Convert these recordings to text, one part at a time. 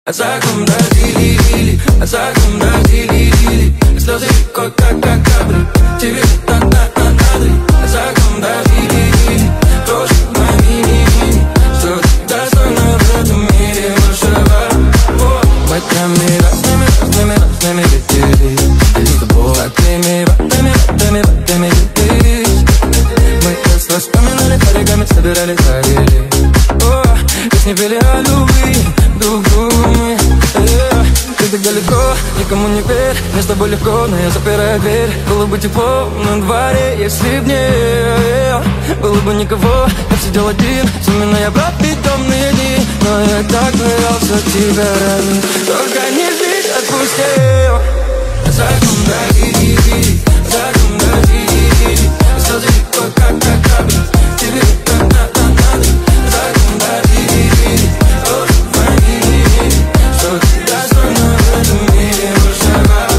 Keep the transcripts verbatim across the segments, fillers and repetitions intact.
А за окном дожди лили, а за окном дожди лили, слезы как как как капли, тебе на на на надо. А за окном дожди лили, тоже мои мини, что достойно в этом мире маршировать. Мы разными, разными, разными летели, и с тобой такими ватами, ватами, ватами летелись. Мы детство вспоминали, берегами собирали тарели. О, песни пели о любви друг другу мы. Ты так далеко, никому не верь, мне с тобой легко, но я запираю дверь. Было бы тепло на дворе, если б не было бы никого, я сидел один, вспоминая я пропить темные дни. Но я так боялся тебя ранить, только не здесь отпустил. За окном дожди, за окном дожди, слезы как как капли, тебе на на на надо. За окном дожди, тоже твои, что ты достойна в этом мире маршировать.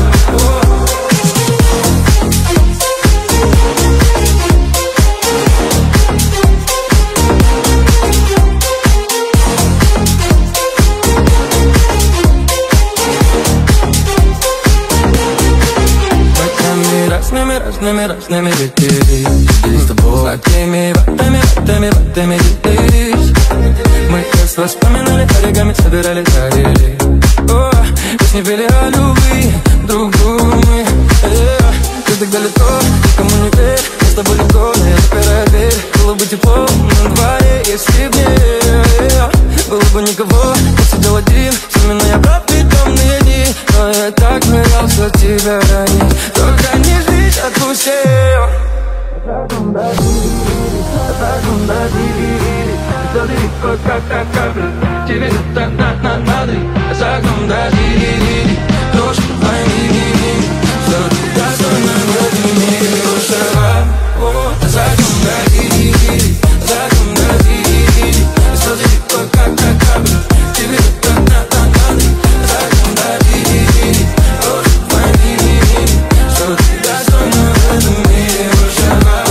Разными, разными, разными летели, и с тобой такими ватами, ватами, ватами летелись. Мы детство вспоминали, берегами собирали тарели. О, песни пели о любви друг другу мы. Ты так далеко, никому не верь, мне с тобой легко, но я запираю дверь. Было бы тепло на дворе, если б не было бы никого, я сидел один, вспоминая пропить темные дни. Но я так боялся тебя ранить, только не здесь отпустил. За окном дожди, за окном дожди, слезы как как капли, тебе на на на надо. За окном дожди, дождь пойми, что ты достойна в этом мире маршировать. За окном дожди, за окном дожди, слезы как как капли, тебе на на на надо. За окном дожди, дождь пойми, что ты достойна в этом мире маршировать.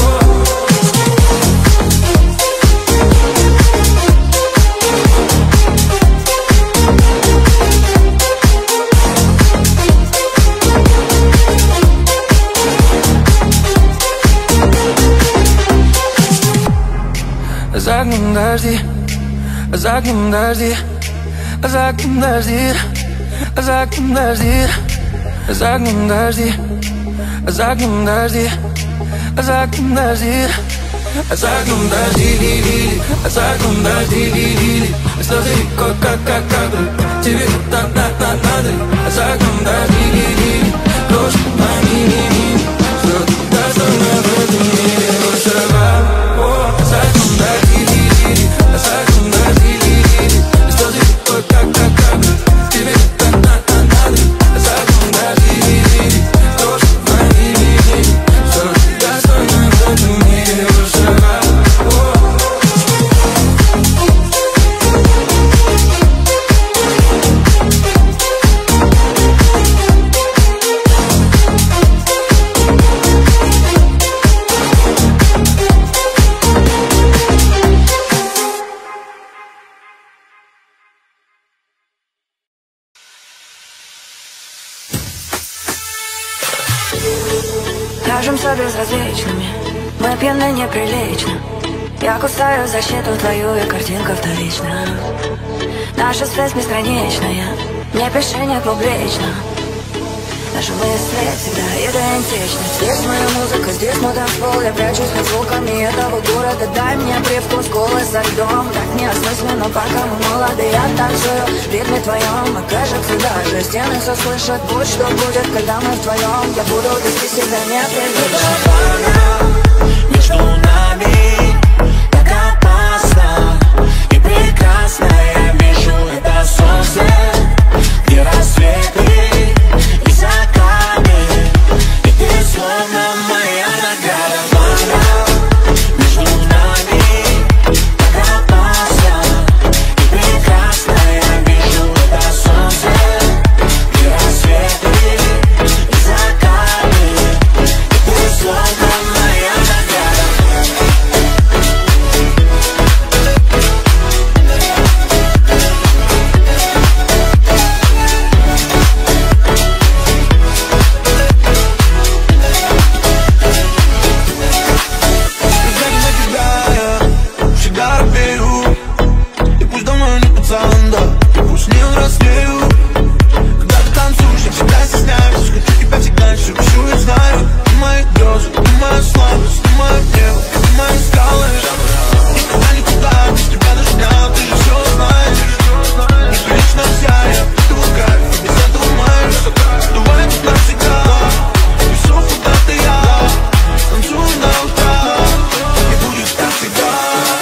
За окном дожди, за окном дожди, за окном дожди, за окном дожди, за окном дожди, за окном дожди, за окном дожди, за окном дожди лили, за окном дожди лили, слезы как как как капли, тебе на на на надо. За окном дожди лили, дождь пойми, что ты достойна в этом мире маршировать. За окном дожди лили, за окном дожди лили, слезы как как капли, тебе на на на надо. За окном дожди лили, дождь пойми, что ты достойна в этом мире маршировать. Кажемся безразличными, мы пьяны неприлично. Я кусаю защиту твою, и картинка вторична. Наша связь бесконечная, не пиши, не публично. Наши мысли всегда идентичны. Здесь моя музыка, здесь мой танцпол. Я прячусь под звуками этого города. Дай мне привкус колы со льдом. Так неосмысленно, пока мы молоды. Я танцую в ритме твоем. И кажется, даже стены все слышат. Будь что будет, когда мы вдвоем. Я буду вести себя непредвиденно. Между нами так опасно и прекрасно. Я вижу это солнце, где рассветы и закаты, и ты словно моя награда. Между нами так опасно и прекрасно. Я вижу это солнце, где рассветы и закаты, и ты словно моя награда. взрослею. Когда ты танцуешь, я всегда стесняюсь. Хочу тебя всегда, еще хочу и знаю. Ты мои грезы, ты моя слабость, ты мое небо, ты мои скалы. Никогда никуда без тебя дождя, ты же все знаешь. И лично вся я впитываю кайф, и без этого знаешь. Давай тут навсегда, весов куда ты я. Танцую на утра, и будет так всегда.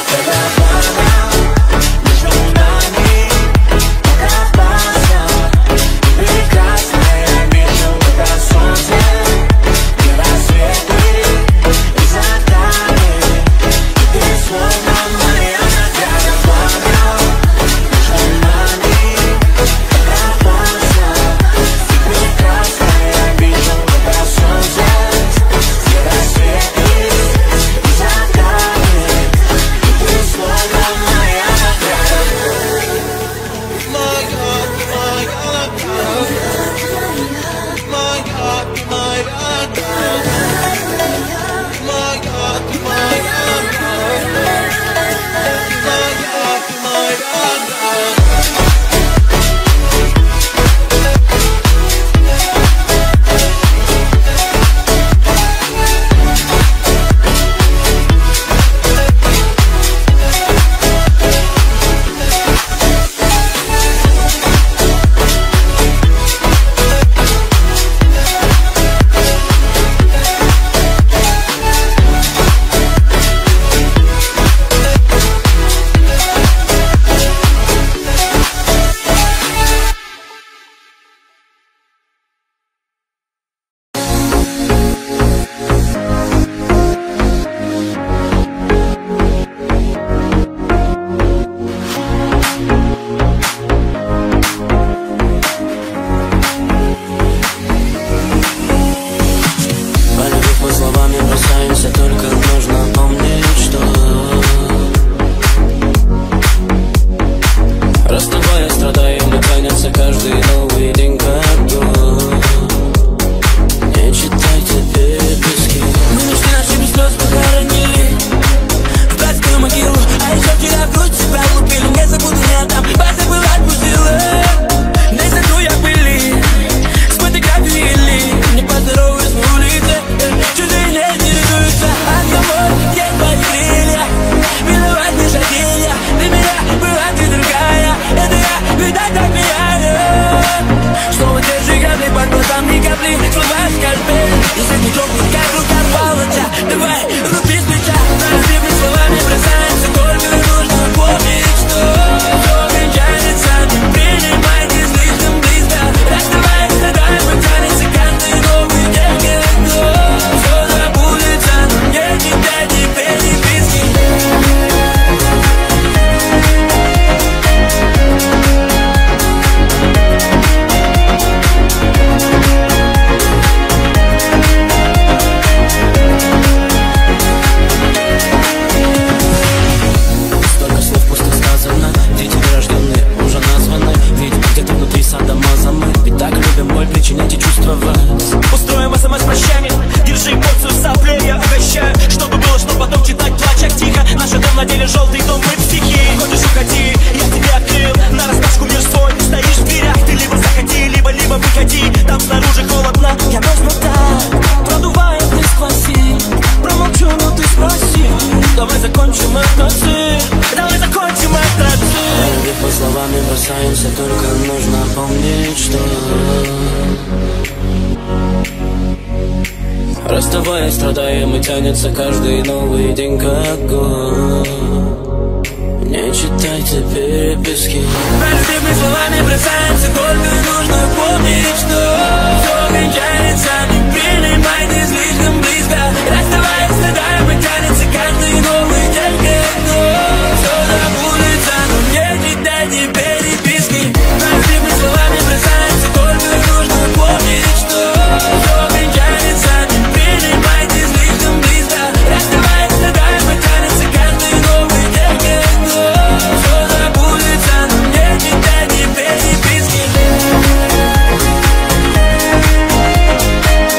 Расставаясь, страдаем и тянется каждый новый день как год. Не читайте переписки. Простыми словами бросаемся, только нужно помнить, что все кончается. Не принимайте слишком близко. Расставаясь, страдаем и тянется каждый новый день как год. Все забудется, но не читайте переписки. Простыми словами бросаемся, только нужно помнить, что все кончается. Не принимайте слишком близко. Расставаясь, страдаем и тянется каждый новый день как год. Все забудется, но не читайте переписки.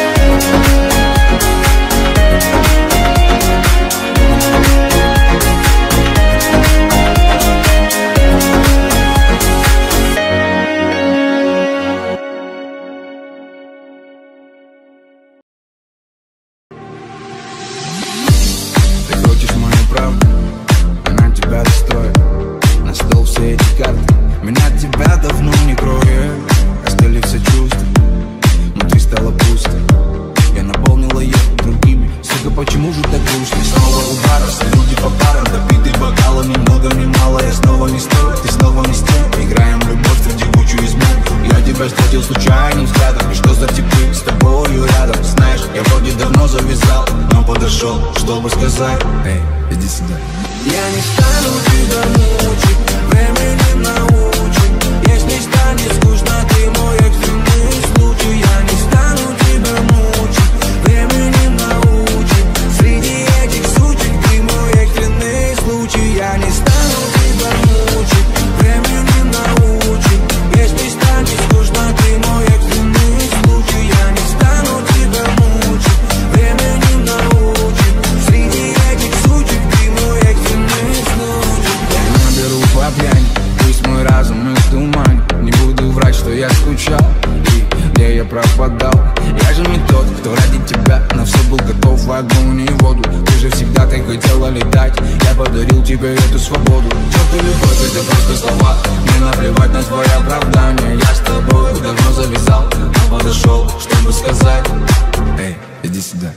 тебя встретил случайным взглядом. И что за типы с тобою рядом? Знаешь, я вроде давно завязал, но подошел, чтобы сказать: эй, иди сюда. Я не стану тебя мучить, времени научит. Если станет скучно, ты мой экстренный случай. Я не стану тебя мучить, времени научит. Среди этих сучек ты мой экстренный случай. Я не стану тебя мучить, времени научит. Если станет скучно, ты мой экстренный случай. Я не стану тебя мучить, времени научит. Среди этих сучек ты мой экстренный случай. Я наберу по пьяни, пусть мой разум и туман. Не буду врать, что я скучал и где я пропадал. Я же не тот, кто ради тебя на все был готов в огонь и воду. Ты же всегда так хотела летать, я подарил тебе эту свободу. Чё ты любовь, это просто слова, мне наплевать на твои оправдания. Я с тобой давно завязал, но подошел, чтобы сказать: эй, иди сюда.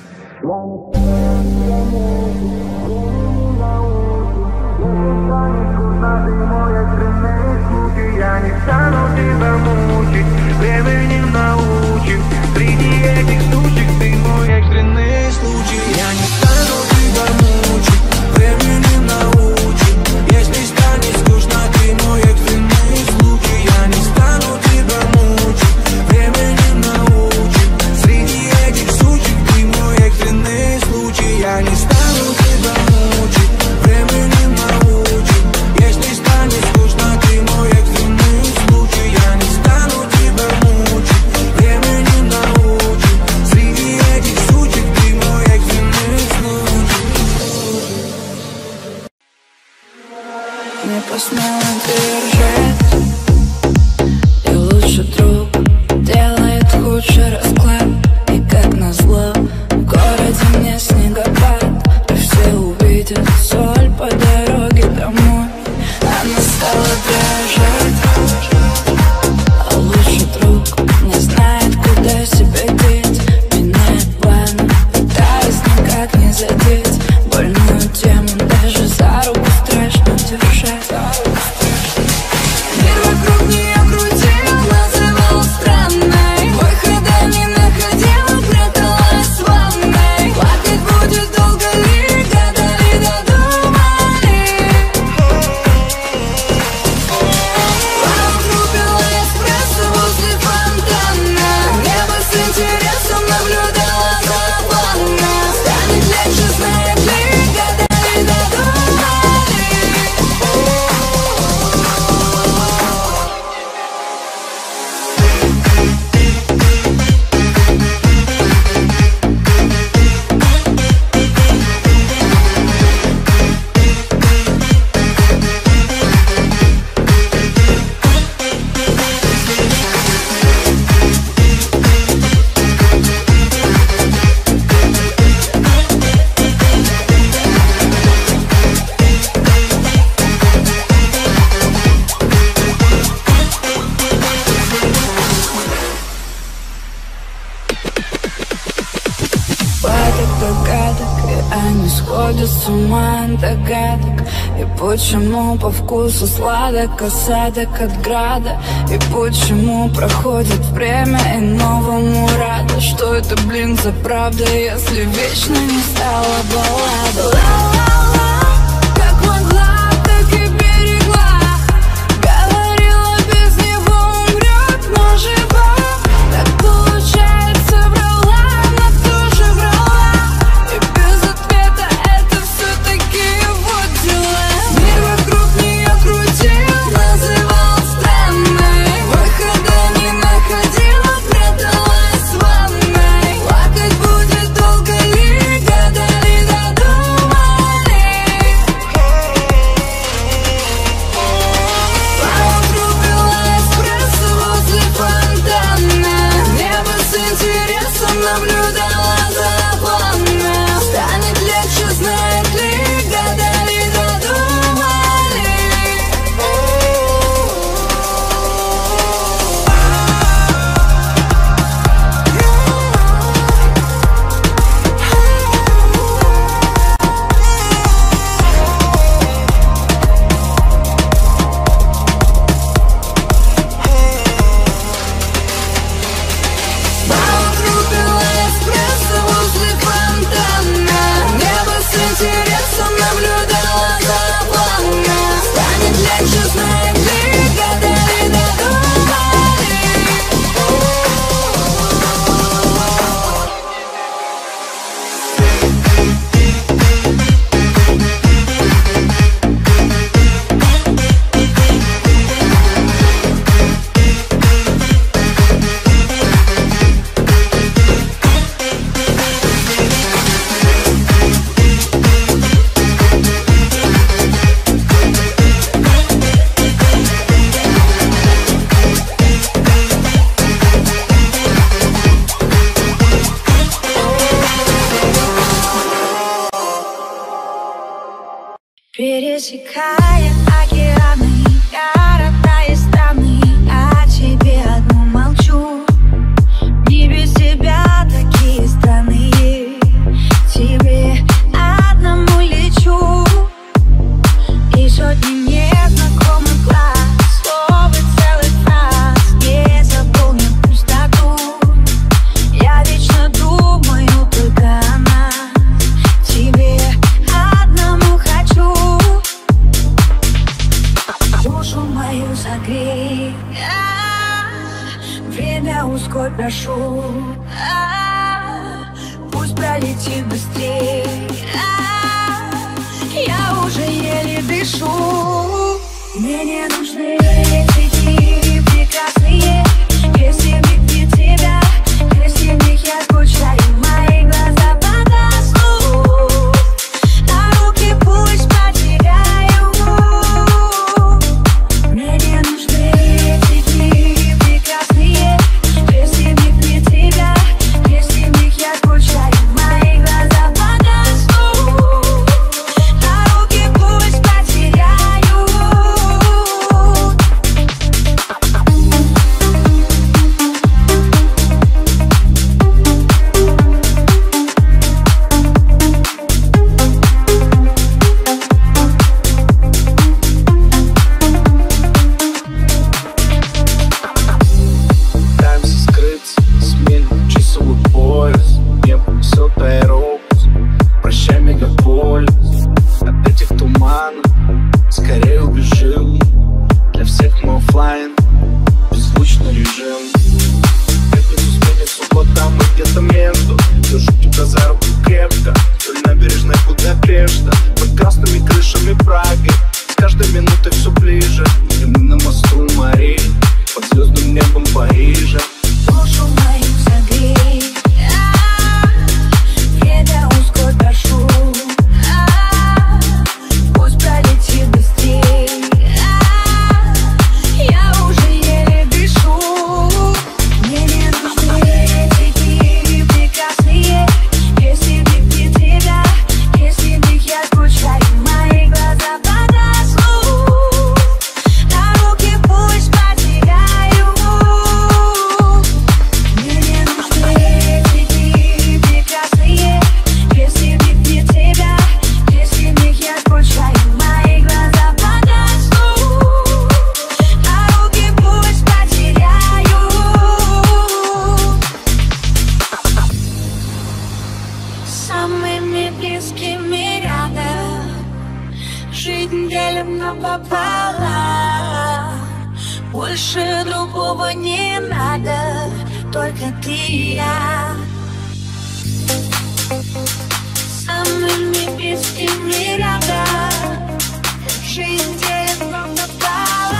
Я не стану тебя мучить, времени научит. Среди этих сучек ты мой экстренный случай. Я не стану тебя мучить, времени научит. Если станет скучно, ты мой экстренный случай. Я не стану тебя мучить, времени научит. Среди этих сучек ты мой экстренный случай. Я не стану тебя мучить, времени научит. Если станет скучно, ты мой экстренный случай. Я не стану тебя мучить, времени научит. Среди этих сучек ты мой экстренный случай. Не посмела держать, и лучший друг делает худший расклад. И как назло, в городе мне снегопад, и все увидят соль по дороге домой. Она стала дрожать, а лучший друг не знает, куда себя деть. Меняет планы, пытаясь никак не задеть больную тему, даже за руку страшно держать. Мир вокруг нее крутил, называл странной, выхода не находила, пряталась в ванной. Плакать будет долго ли, гадали, додумали. Вокруг пила эспрессо возле фонтана, небо с интересом наблюдала за планом. Станет легче, знает ли, гадали, додумали. Падок догадок, и они сходят с ума от догадок. И почему по вкусу сладок осадок от града? И почему проходит время и новому рада? Что это, блин, за правда, если вечно не стала баллада? Ла-ла-ла, как могла, так и берегла. Говорила, без него умрет, но жива. Так получается, врала, но тоже врала. И без ответа это все-таки его дела. Мир вокруг нее крутил, называл странной, выхода не находила, пряталась в ванной. Плакать будет долго ли, гадали, додумали. пересекая океаны, города и страны. О тебе одну молчу, не без тебя такие странные. Тебе одному лечу, и сотни незнакомых глаз, слов и целых фраз не заполнят пустоту. Я вечно думаю только о нас, тебе одному хочу. Душу мою согрей, время ускорь, прошу. Пусть пролетит быстрей, я уже еле дышу. Мне не нужны эти дни прекрасные, если в них нет тебя, если в них я скучаю, мои глаза погаснут, а руки пусть потеряю. Мне не нужны эти дни прекрасные, если в них нет тебя, если в них я скучаю, мои глаза погаснут, а руки пусть потеряю. Пытаемся скрыться, сменим часовой пояс. Небо несет аэробус, прощай мегаполис. От этих туманов скорее убежим. Для всех мы оффлайн, беззвучный режим. Пятницу, сменицу, вот там и где-то между. Держу тебя за руку крепко, вдоль набережной Будапешта, под красными крышами Праги. С каждой минутой все ближе, и мы на мосту Марии, под звездным небом Парижа. Душу мою согрей, время ускорь, прошу. Пусть пролетит быстрей, я уже еле дышу. Мне не нужны эти дни прекрасные, если в них нет тебя, если в них я скучаю, мои глаза погаснут, а руки пусть потеряю. Мне не нужны эти дни прекрасные, если в них нет тебя, если в них я скучаю, мои глаза погаснут, а руки пусть потеряю. Самыми близкими рядом, жизнь делим напополам, больше другого не надо, только ты и я. Самыми близкими рядом, жизнь делим напополам,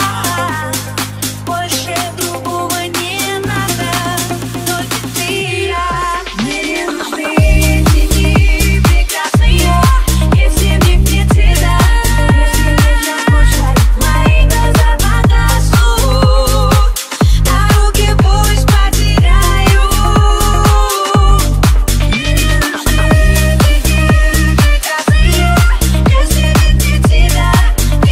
больше другого не надо, только ты и я. Мне не нужны эти дни прекрасные, если в них нет тебя, если в них я скучаю, мои глаза погаснут, а руки пусть потеряю. Мне не нужны эти дни прекрасные, если в них нет тебя,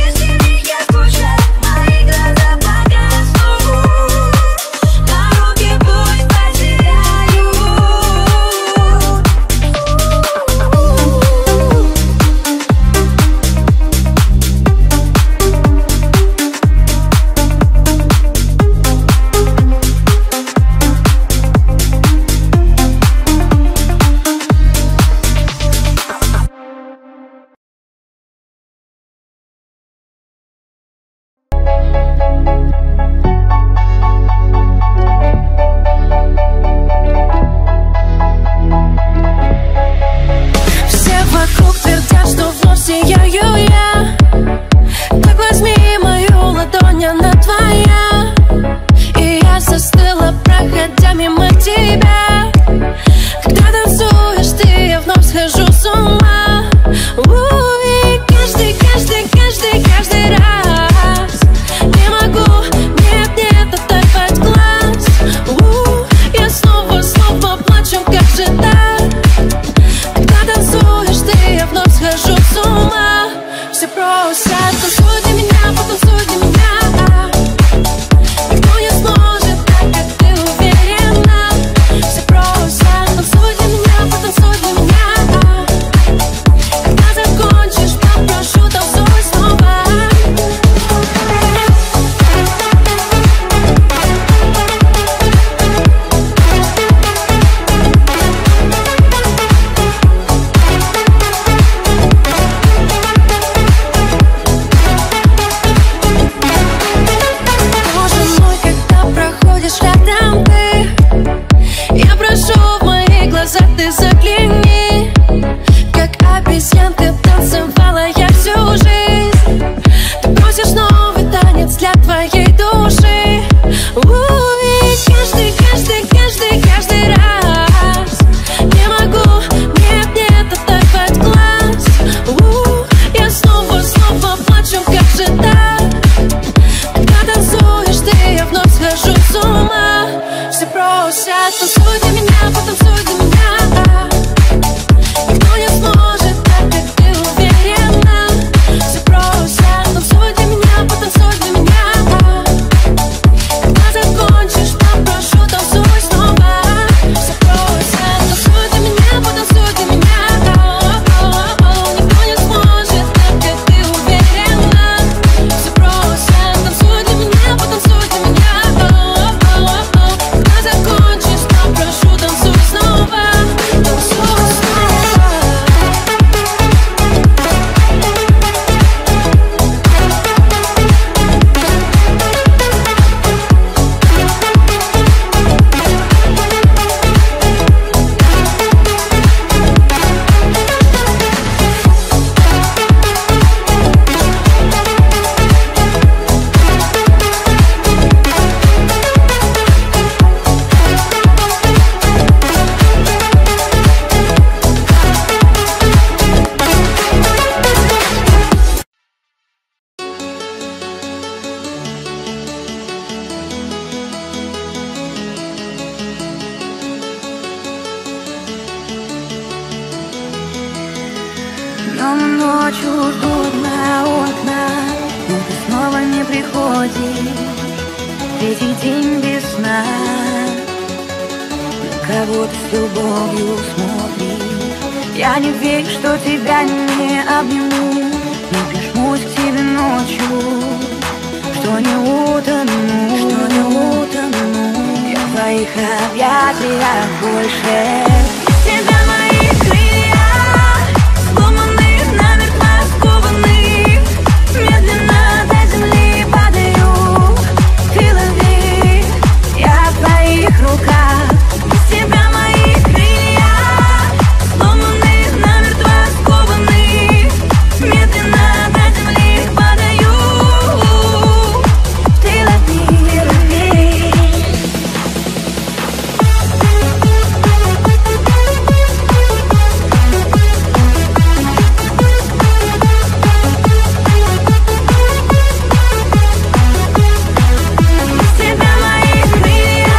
Танцуй для меня, потанцуй для меня. Никто не сможет так, как ты уверена. Все просто. Танцуй для меня, потанцуй для меня. Когда закончишь, попрошу, танцуй снова. Все просто. Танцуй для меня, потанцуй для меня. Никто не сможет так, как ты уверена. Все просто. Танцуй для меня, потанцуй для меня. Когда закончишь, попрошу, танцуй снова. Танцуй снова. Днем и ночью ждут на окна, но ты снова не приходишь. Третий день без сна, на кого ты с любовью смотришь. Я не верю, что тебя не обниму, не прижмусь к тебе ночью, что не утону, что не утону. Я в твоих объятиях больше. Без тебя мои крылья сломаны, намертво скованы. Медленно до земли падаю. Ты лови, я в твоих руках. Без тебя мои крылья сломаны, намертво скованы. Медленно до земли падаю. Ты лови, лови. Без тебя мои крылья.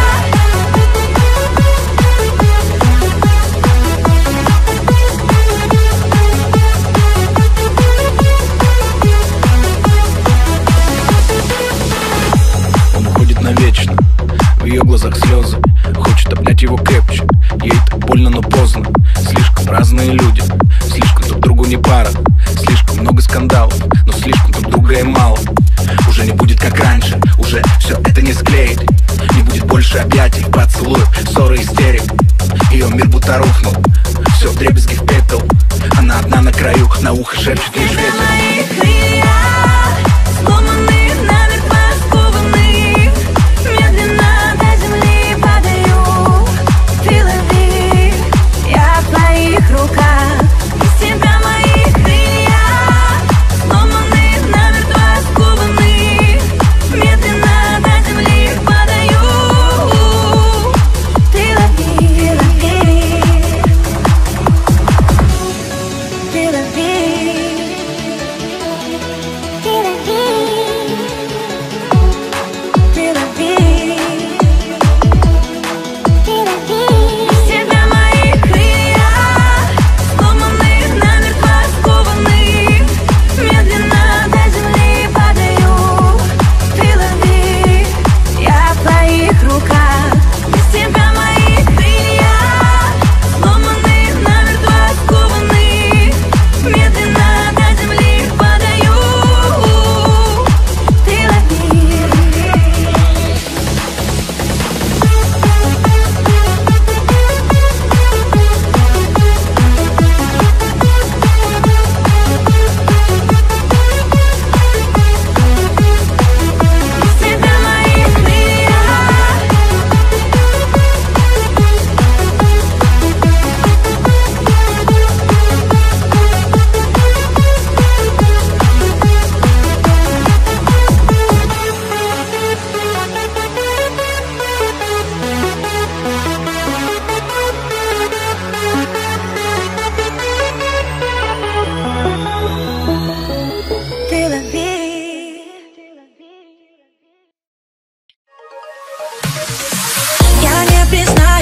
Он уходит навечно, в ее глазах слезы. Хочет обнять его крепче, ей так больно, но поздно. Слишком разные люди, слишком друг другу не пара. Слишком много скандалов, но слишком друг друга и мало. Уже не будет как раньше, уже все это не склеит. Не будет больше объятий, поцелуев, ссоры, истерик. Ее мир будто рухнул, все вдребезги в пепел. Она одна на краю, на ухо шепчет лишь ветер. Мои крылья сломаны, намертво скованы. Медленно до земли падаю. Ты лови, я в твоих руках. Без тебя мои крылья сломаны, намертво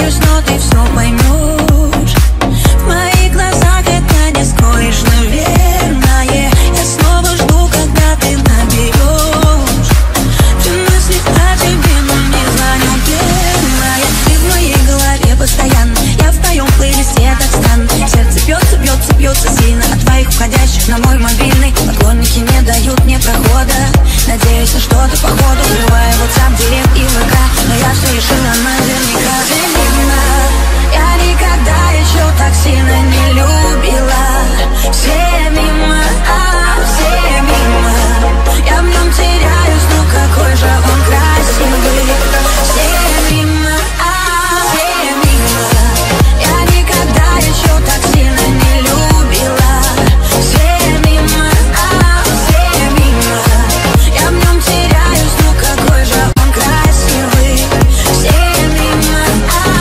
теряюсь, но ты все поймешь. В моих глазах это не скроешь, наверное. Я снова жду, когда ты наберешь. Все мысли о тебе, но не звоню первая. Ты в моей голове постоянно, я в твоем плейлисте так странно. Сердце бьется, бьется, бьется сильно от твоих уходящих на мой мобильный. Поклонники не дают мне прохода. Надеюсь на что-то по ходу, врывая WhatsApp, директ и ВК. Но я все решила наверняка. Взаимно. Я никогда еще так сильно не любила. Все мимо, а все мимо. Я в нем теряюсь, ну какой же он красивый. Все мимо, а все мимо. Я никогда еще так сильно не любила. Все мимо, а все мимо. Я в нем теряюсь, ну какой же он красивый. Все мимо, а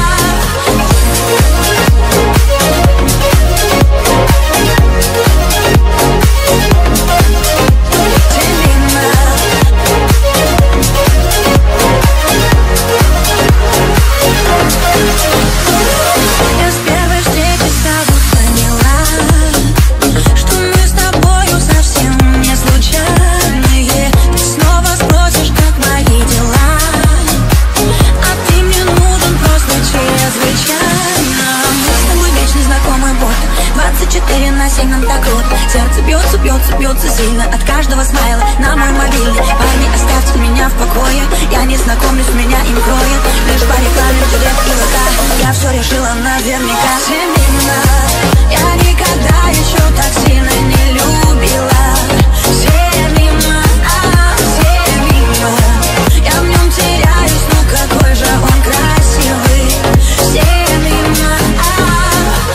я с первой встречи сразу поняла, что мы с тобою совсем не случайные. Ты снова спросишь, как мои дела, а ты мне нужен просто чрезвычайно. Мы с тобой вечный знакомый бот, двадцать четыре на семь нам так круто. Сердце бьется, бьется, бьется сильно от каждого смайла на мой мобильный. Парни, оставьте меня в покое, я не знакомлюсь, меня им кроет. Лишь по рекламе, директ и ВК. Я все решила наверняка. Все мимо. Я никогда еще так сильно не любила. Все мимо, а все мимо. Я в нем теряюсь, ну какой же он красивый. Все мимо, а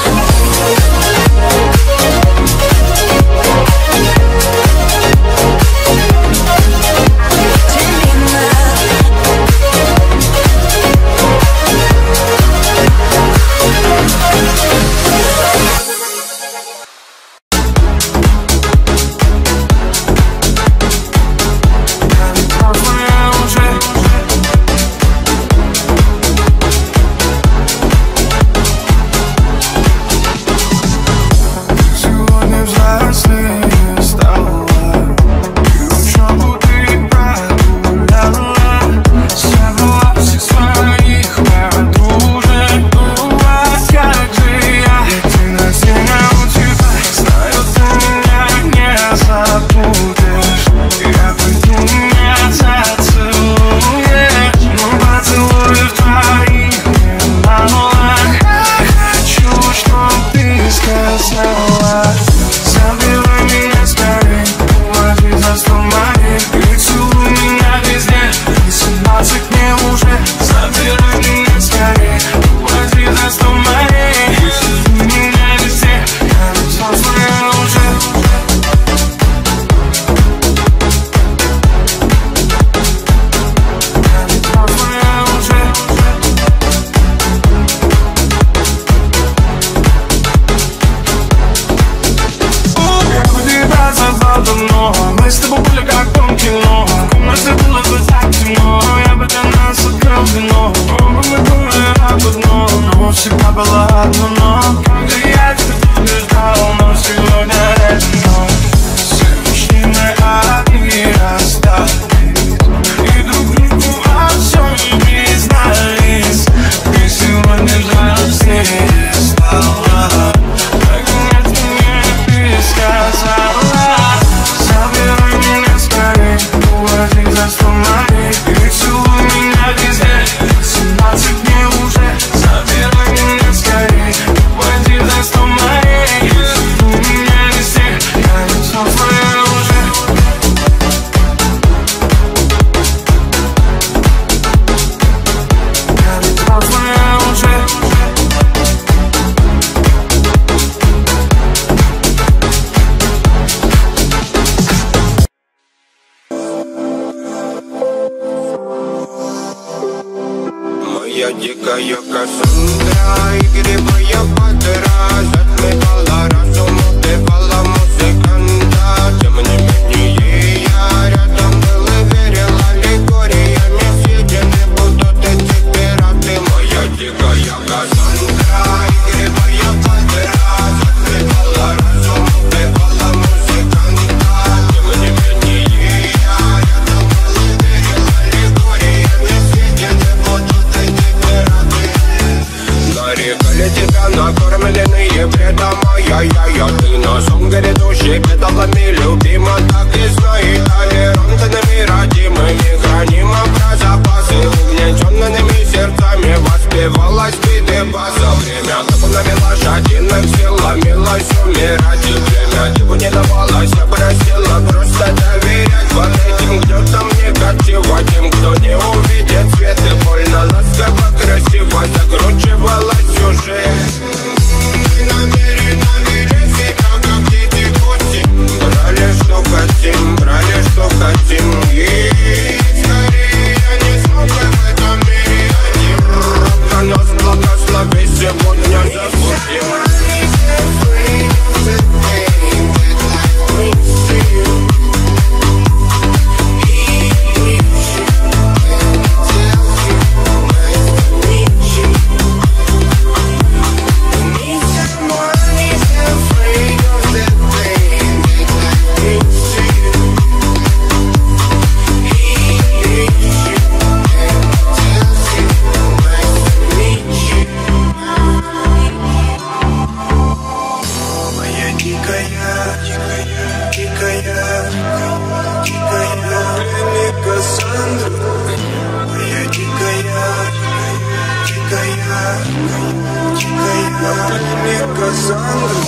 мы с тобой были как в кино. В комнате было так темно, я бы для нас открыл вино. Оба мы были об одном, но всегда было одно но. Когда я тебя ждал, но сегодня это ночь. Все мужчины одни остались, и друг другу о всем признались. Ты сегодня жаль с ней стала, наконец мне ты сказала. Забирай меня скорей, уводи за сто морей и целуй меня везде. Семнадцать мне уже. Забирай меня скорей, уводи за сто морей и целуй меня везде. Я лицо твое уже. Я лицо твое уже. Моя дикая Кассандра, игривая подра, затмевала разум, убивала музыканта. Тем не менее я рядом был и верила легориями. Съедены будут эти пираты. Моя дикая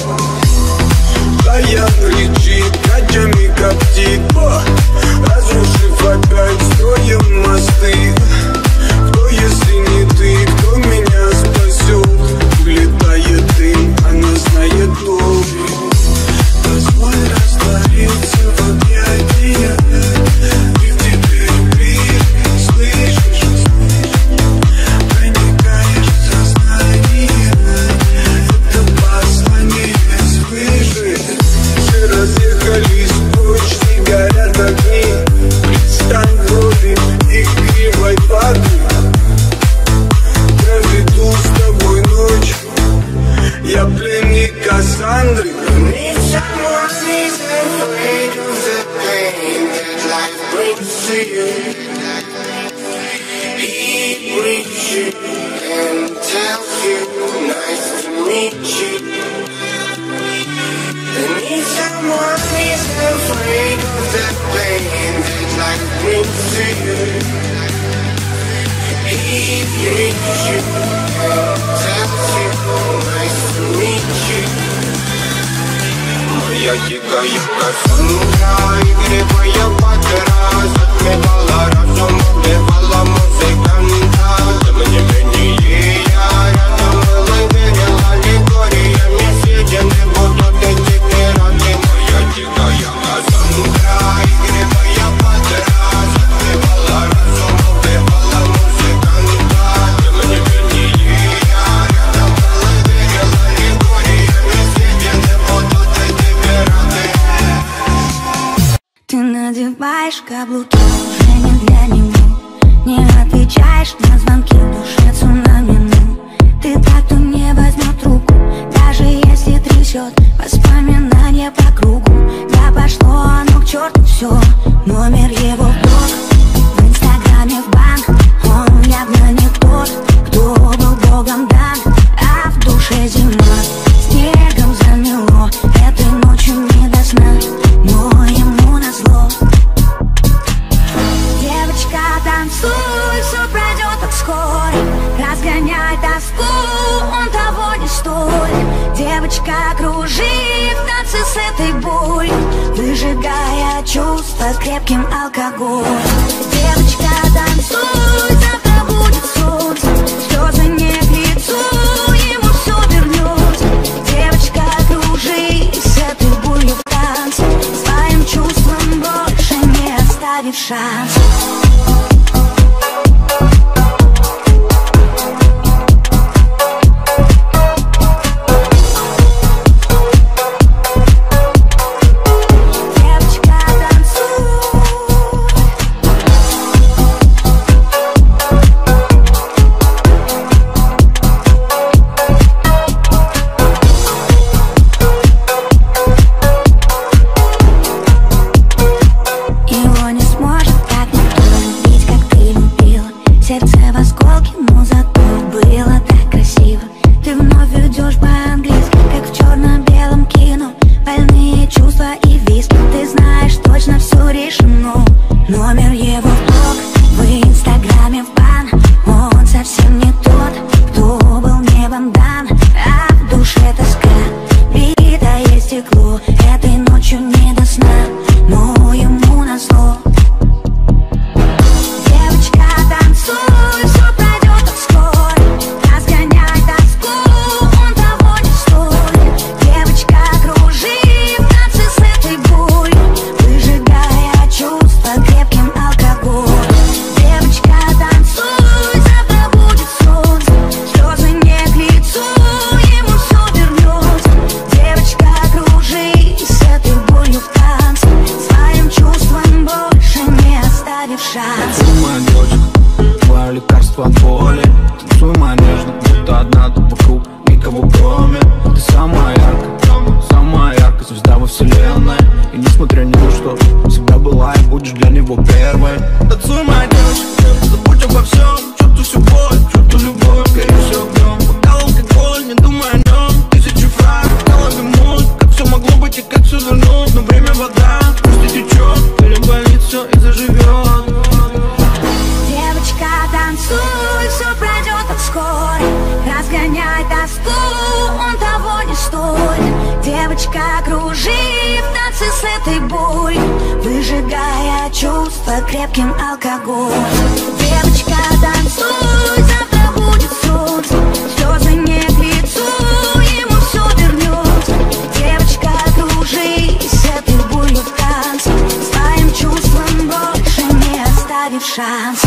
Баян кричит, ночами коптит, разрушив опять строим мосты. Кто, если не ты, кто меня спасет? Улетает дым, она знает толк. Позволь раствориться в объятиях. И теперь мир, слышишь? Проникаешь в сознание. Это послание свыше. Все разъехались прочь, не горят огни. Стань вроде их кривой воды. Проведу с тобой ночь. Я пленник Кассандры. Моя дикая Кассандра, игривая пантера, затмевала разум, убивала музыканта. Тем не менее я рядом был и верил аллегориями. Съедены будут эти пираты. Моя дикая Кассандра, игривая пантера, затмевала разум, убивала музыканта. Тем не менее я рядом был и верил аллегориями. Съедены будут эти пираты. Ты надеваешь каблуки уже не для него. Не отвечаешь на звонки, в душе цунами. Ты так, кто не возьмет руку, даже если трясет воспоминания по кругу. Да пошло оно к черту все, номер его в блог, в инстаграме в бан. Он явно не тот, кто был богом дан, а в душе зима. Снегом замело, этой ночью не до сна, но ему назло. Девочка, танцуй, все пройдет так скоро. Разгоняй тоску, он того не стоит. Девочка, кружи в танце с этой болью, выжигая чувства крепким алкоголем. Девочка, танцуй, завтра будет солнце, слезы не к лицу, ему все вернется. Девочка, кружи с этой болью в танце, своим чувствам больше не оставив шанс. Номер его в блог, в инстаграме в бан. Он совсем не тот, кто был небом дан, а в душе тоска, битое стекло. Этой ночью не до сна, но ему назло. Девочка, танцуй, все пройдет так скоро. Разгоняй тоску, он того не стоит. Девочка, кружи в танце с этой болью, выжигая чувства крепким алкоголем. Девочка, танцуй, завтра будет солнце, слезы не к лицу, ему все вернется. Девочка, кружи с этой болью в танце, своим чувствам больше не оставив шанс. Танцуй, моя девочка, твое лекарство от боли. Танцуй, моя нежно, будто одна тут вокруг, никого кроме. Ты самая яркая, самая яркая звезда во вселенной. И несмотря ни на что, всегда была и будешь для него первой. Танцуй, моя девочка, забудь обо всем, чувствуй всю боль, чувствуй любовь, гори все огнем. Бокал алкоголь, не думай о нем, тысячи фраз, в голове муть, как все могло быть и как все вернуть. Но время вода, пусть и течет, переболит все и заживет. Девочка, танцуй, Девочка, кружи в танце с этой болью, выжигая чувства крепким алкоголем. Девочка, танцуй, завтра будет солнце, слезы не к лицу, ему все вернется. Девочка, кружи с этой болью в танце, своим чувствам больше не оставив шанс.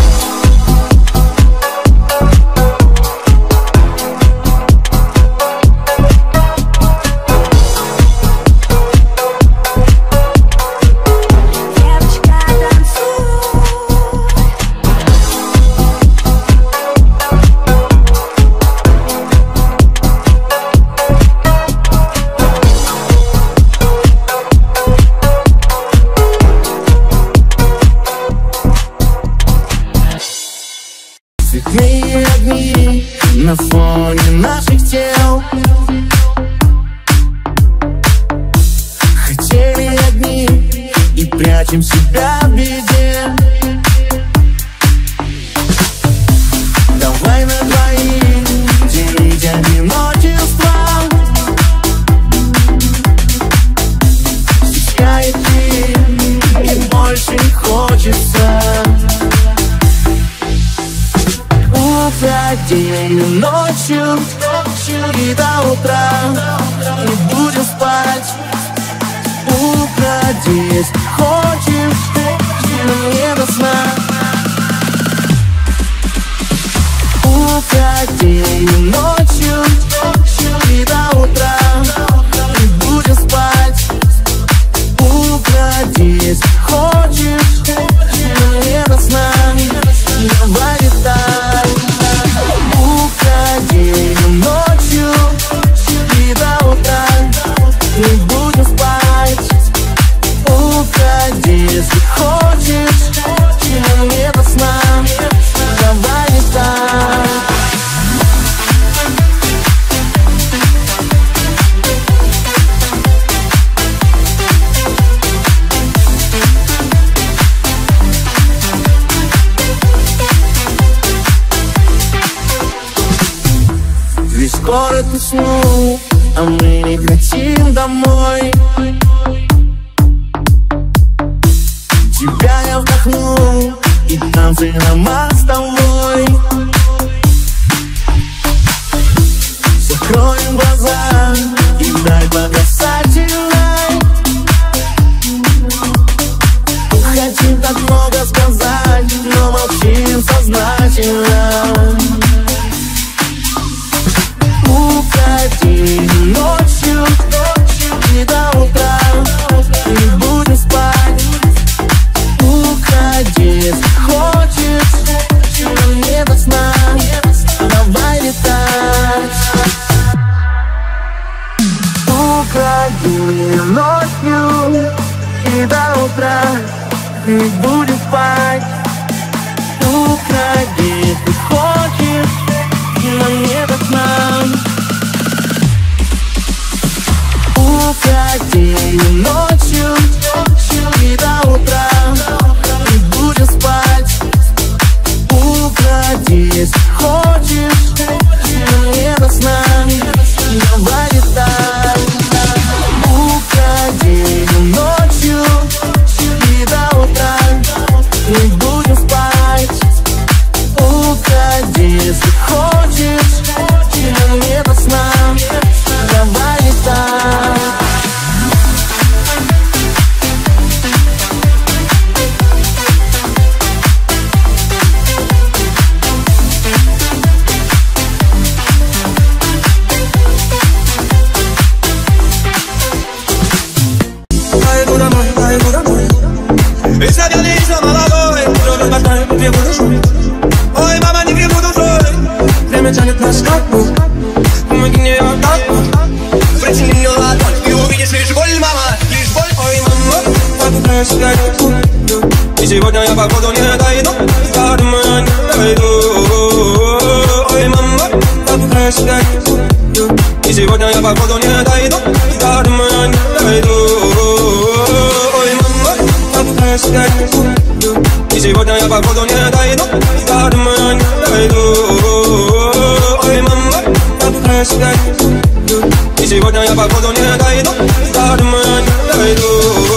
Цветные огни на фоне наших тел. Хотели одни и прячем себя в беде. Давай на двоих делить одиночество. Стискает ты, и больше не хочется. День и ночью, ночью и до утра не будем спать. Укради, хочешь, но не до сна. Укради ночью, ночью и до утра не будем спать. Укради, хочешь, но не до сна. Давай летай. Укради ночью и до утра не будем спать. Укради, если хочешь, но не до сна. Давай летай. Весь город уснул, а мы не хотим домой. Тебя я вдохнул, и танцы на мостовой. Закроем глаза и дай богасательной. Хотим так много сказать, но молчим сознательно. Уходи ночью, ночью и до утра не будем спать. Уходи, хочешь, но не до сна. Давай летать. Уходи ночью и до утра не будем спать. Уходи, ты хочешь, но не до сна. Уходи ночью, ночью и до утра не будем спать. Уходи, хочешь, но не до сна. Давай летай. Уходи ночью и до утра не будем спать. Уходи, если хочешь, но не до сна. Давай летай. Ой, мама, не грибу душой, время тянет нас как бы. Помоги мне отдать, протяни мне ладонь, и увидишь лишь боль, мама, лишь боль. Ой, мама, попытаюсь себя не. И сегодня я походу не дойду, я думаю, не дойду. Ой, мама, попытаюсь себя не. И сегодня я походу не дойду, я думаю, не дойду. Ой, мама, попытаюсь себя не. И сегодня я походу не дойду, я думаю, не дойду. Ой, мама, попытаюсь себя не. сегодня я походу не дойду, до дома я не дойду.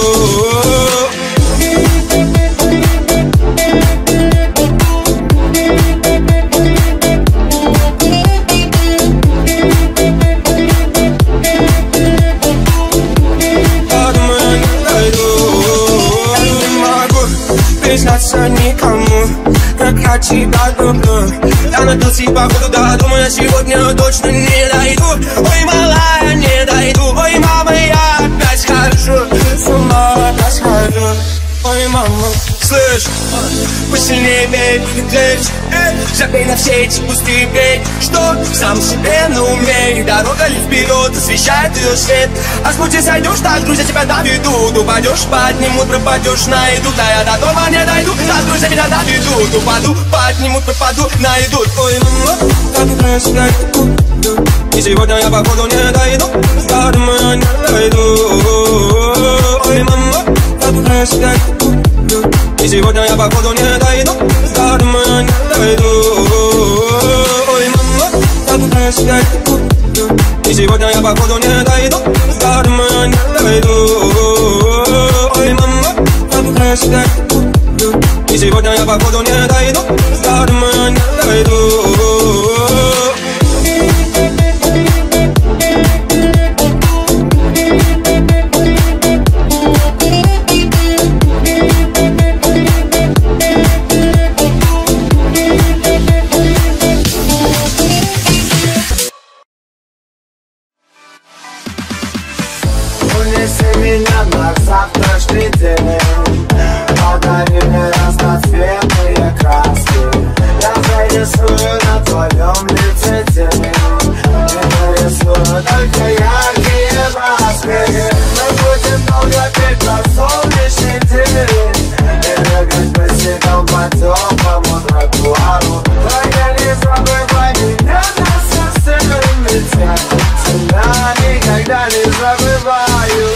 Признаться никому, как я тебя люблю. Я напился и походу до дома я сегодня точно не дойду. Ой, малая, не дойду. Ой, мама, я опять схожу с ума, опять схожу. Ой, мама, слышь, посильнее бей, здесь, забей на все эти пустые бей. Что сам себе на уме, и дорога ли вперед освещает ее свет. А с пути сойдешь, так друзья тебя доведут. Упадешь, поднимут, пропадешь, найдут. Да я до дома не дойду, так друзья меня доведут. Упаду, поднимут, пропаду, найдут. Ой, мама, как я себя люблю. И сегодня я походу не дойду, до дома я не дойду. Ой, мама, как я себя люблю. И сегодня я походу не дойду, до дома я не дойду. Ой, мама, как я себя люблю. И сегодня я походу не дойду, до дома я не дойду. Ой, мама, как я себя люблю. И сегодня я походу не дойду, до дома я не дойду. Унеси меня на завтрашний день, подари мне разноцветные краски. Я зарисую на твоем лице тень, и нарисую только яркие краски. Мы будем долго петь на солнечный день и бегать босиком по теплому тротуару. Только не забывай меня на сердце летят. Тебя никогда не забываю.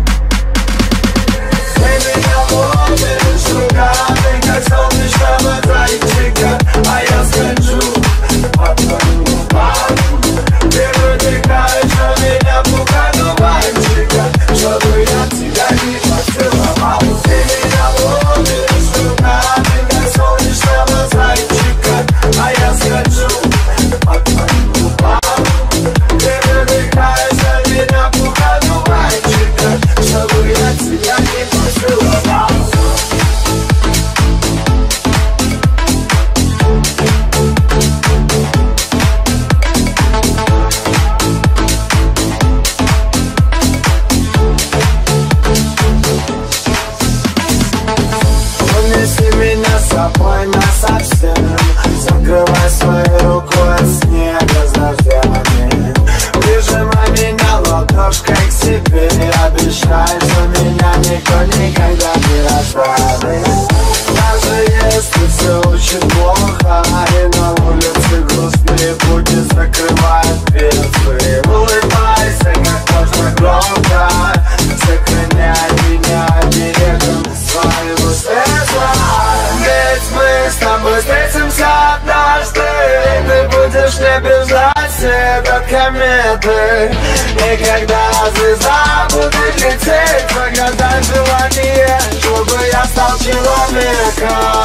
Ты меня ловишь руками, как солнечного зайчика, а я скачу по твоим губам. Ты вытекаешь у меня пуха дуванчика, чтобы я тебя не поцеловал. Ты меня ловишь руками, как солнечного зайчика, а я скачу по твоим губам. Ты вытекаешь у меня пуха дуванчика, чтобы я тебя не поцеловал. Унеси меня с собой насовсем, закрывай своей рукой от снега за дождями. Прижимай меня ладошкой к себе и обещай, что меня никто никогда не расставит. Даже если все очень плохо и на улице грустные пути закрывают дверцы, улыбайся как можно громко, сохраняй меня берегом своего сердца. Ведь мы с тобой встретимся однажды, и ты будешь не бежать свет от кометы. И когда звезда будет лететь, погадай желание, чтобы я стал человеком.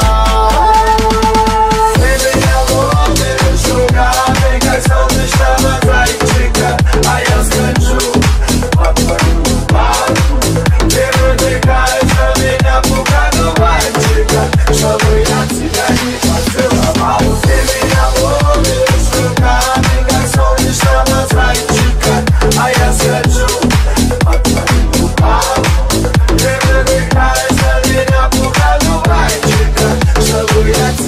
Ты меня ловишь руками, как солнечного зайчика, а я скачу по твоим губам. Ты вытекаешь у меня пуха дуванчика, чтобы я тебя не поцеловал. Ты меня ловишь руками, как солнечного зайчика, а я скачу по твоим губам. Ты вытекаешь у меня пуха дуванчика, чтобы я тебя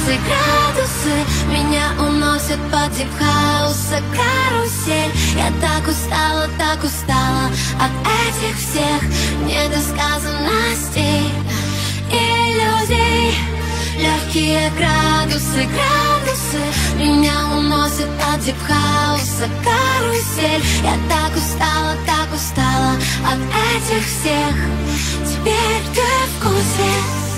градусы, градусы меня уносят под дип-хауса карусель. Я так устала, так устала от этих всех недосказанностей, иллюзий. Легкие градусы, градусы меня уносят от дип-хауса карусель. Я так устала, так устала от этих всех. Теперь ты в курсе.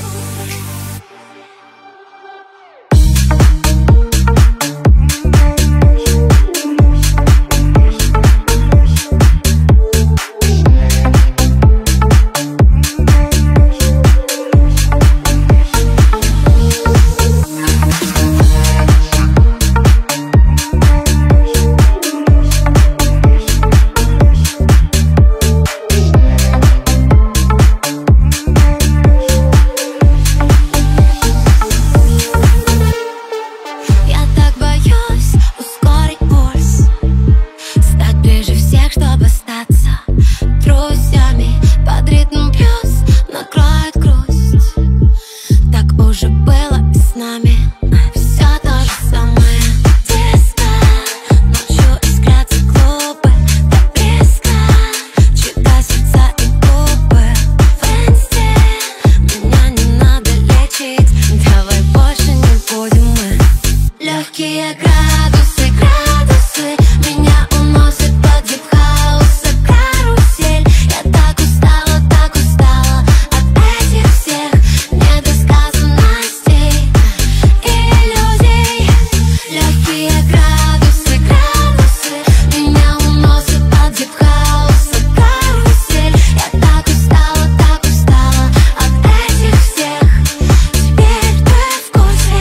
Легкие градусы, градусы меня уносят под дип-хауса карусель. Я так устала, так устала от этих всех недосказанностей, иллюзий. Легкие градусы, градусы меня уносят под дип-хауса карусель. Я так устала, так устала от этих всех. Теперь ты в курсе.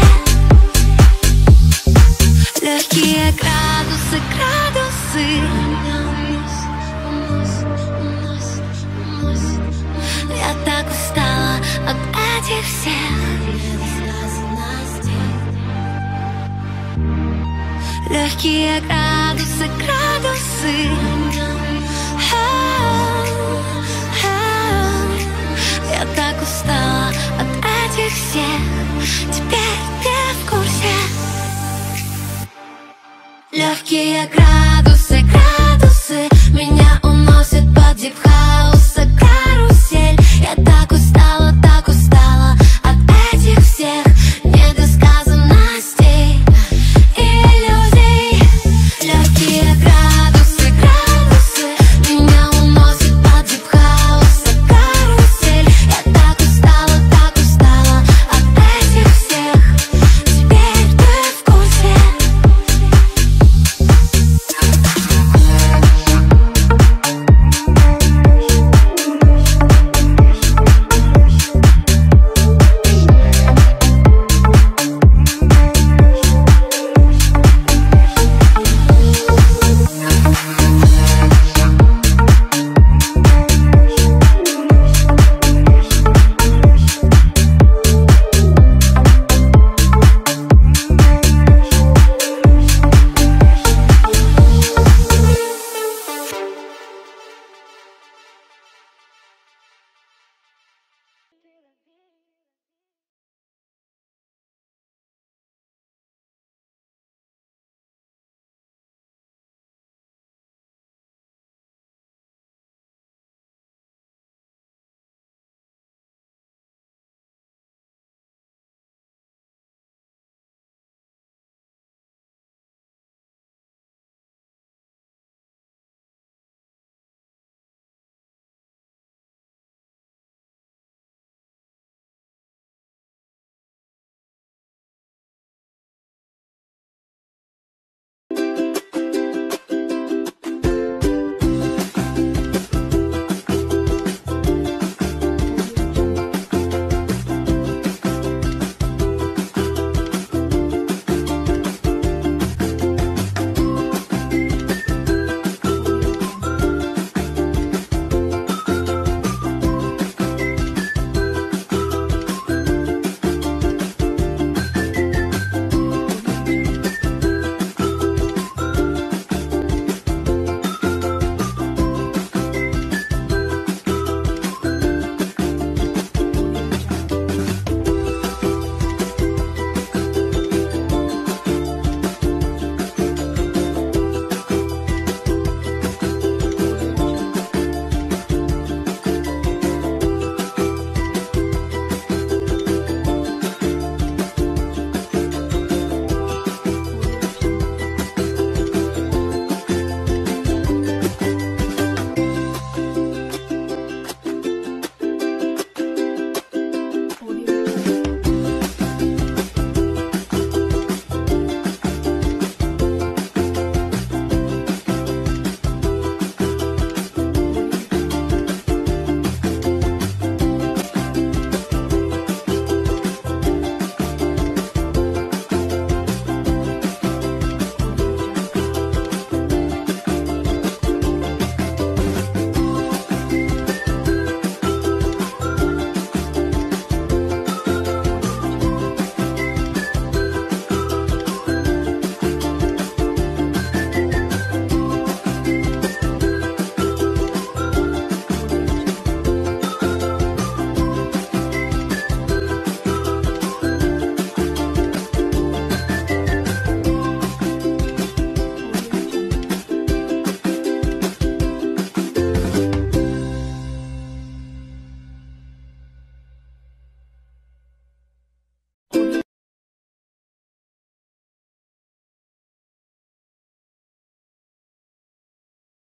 Легкие градусы, градусы я так устала от этих всех недосказанностей. Легкие градусы, градусы я так устала от этих всех. Теперь ты в курсе. Легкие градусы, градусы меня уносят под дип-хаус